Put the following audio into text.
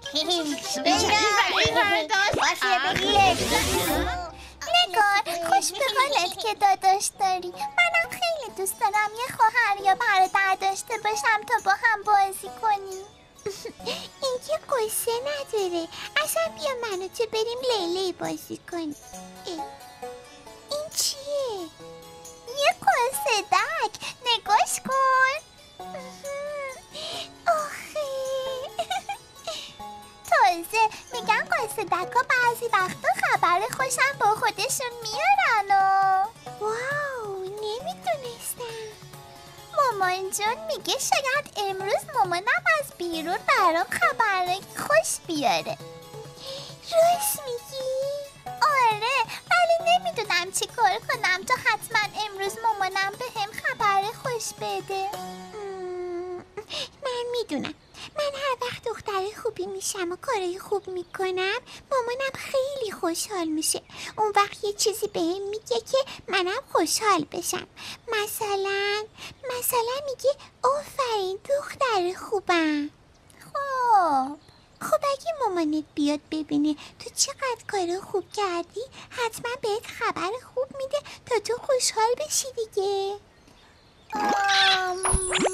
نگار، خوش به حالت که داداش داری. منم خیلی دوست دارم یه خواهر یا برادر داشته باشم تا با هم بازی کنیم. این که قصه نداره. اصلا بیا من و تو بریم لیلی بازی کنیم. این چیه؟ یه قصه دک. نگاش کن. آخه تازه میگن قصه دکا بعضی وقتا خبر خوشم با خودشون میارن. واو، نمیدونستم. مامان جون میگه شاید امروز مامانم از بیرون برام خبر خوش بیاره. راست میگی؟ آره، ولی نمیدونم چی کار کنم تا حتما امروز مامانم به هم خبر خوش بده. من میدونم. من هر وقت دختر خوبی میشم و کارای خوب میکنم مامانم خیلی خوشحال میشه. اون وقت یه چیزی بهم میگه که منم خوشحال بشم. مثلا میگه آفرین دختر خوبم. خب اگه مامانت بیاد ببینه تو چقدر کار خوب کردی حتما بهت خبر خوب میده تا تو خوشحال بشی دیگه.